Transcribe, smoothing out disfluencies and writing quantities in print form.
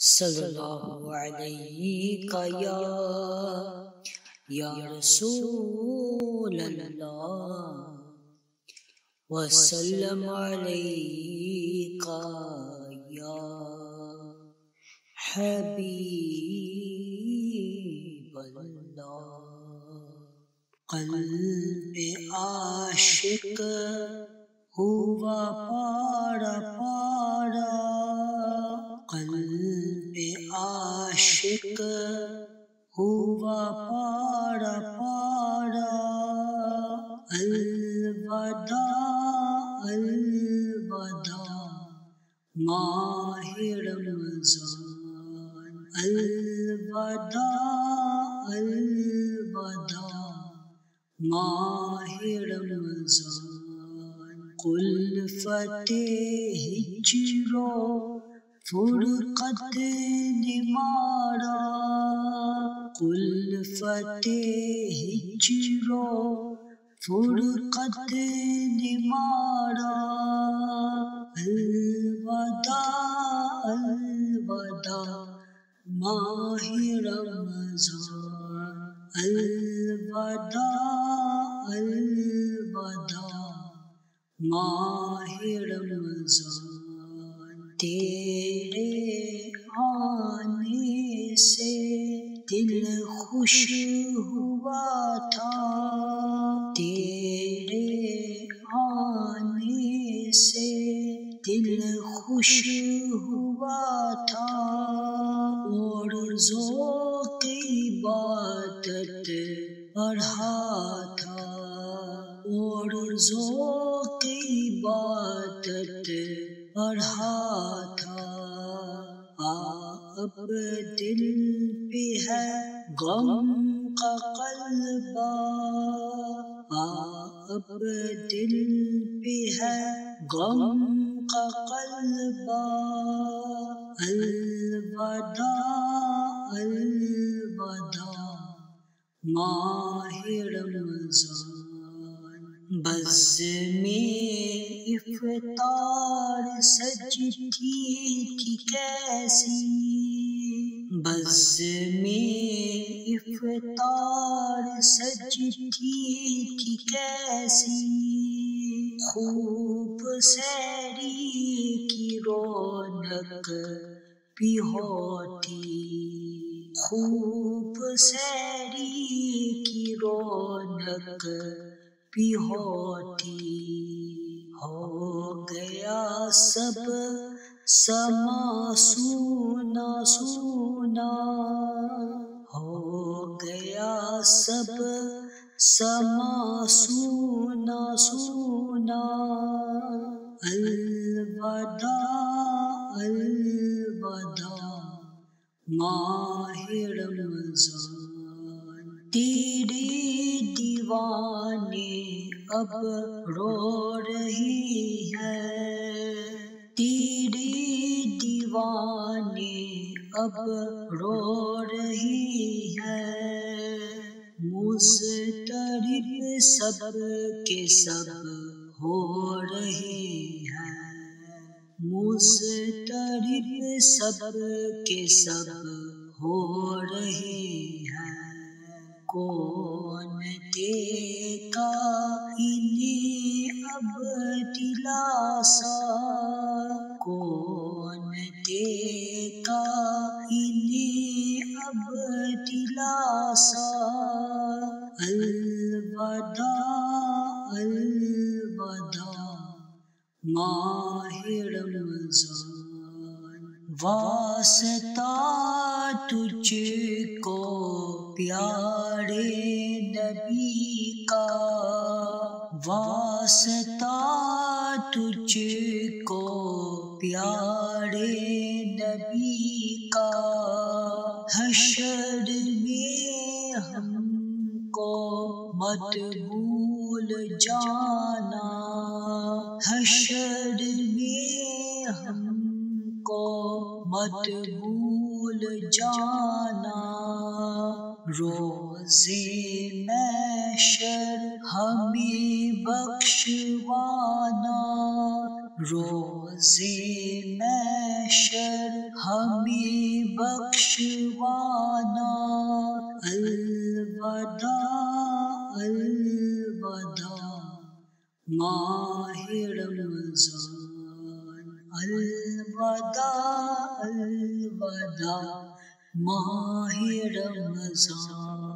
صلی اللہ علیہ یا رسول اللہ وسلم علیک یا حبیب اللہ۔ قلب عاشق ہوا پارا پارا، قلب عاشق ہوا پارا پارا، الوداع الوداع ماہ رمضان، الوداع الوداع ماہ رمضان، قلفت ہجر و فرقت نے مارا، قلفت ہجر و فرقت نے مارا، الوداع الوداع ماہ رمضان، الوداع الوداع ماہ رمضان۔ تیرے آنے سے دل خوش ہوا تھا، تیرے آنے سے دل خوش ہوا تھا، اور ذوق عبادت بڑھا تھا، اور ذوق عبادت بڑھا تھا، اب دل پہ ہے غم کا غلبہ، اب دل پہ ہے غم کا غلبہ، الوداع الوداع ماہ رمضان۔ بزم افطار سجتی تھی کیسی، بزم افطار سجتی تھی کیسی، خوب سحری کی رونق بھی ہوتی، خوب سحری کی رونق بھی ہوتی، ہو گیا سب سما سونا سونا، ہو گیا سب سما سونا سونا، الوداع الوداع ماہ رمضان۔ تیرے دیوانے اب رو رہی ہے، تیرے دیوانے اب رو رہی ہے، مضطرب سب کے سب ہو رہے ہیں، مضطرب سب کے سب ہو رہے ہیں، کون دے گا انہیں اب دلاسا، کون دے گا انہیں اب دلاسا، الوداع الوداع ماہ رمضان۔ واسطہ تجھ کو پیارے نبی کا، واسطہ تجھ کو پیارے نبی کا، حشر میں ہم کو مت بھول جانا، حشر میں ہم کو مت بھول جانا، روزے محشر ہمیں بخشوانا، روزے محشر ہمیں بخشوانا، الوداع الوداع ماہ رمضان، الوداع الوداع ماہ رمضان۔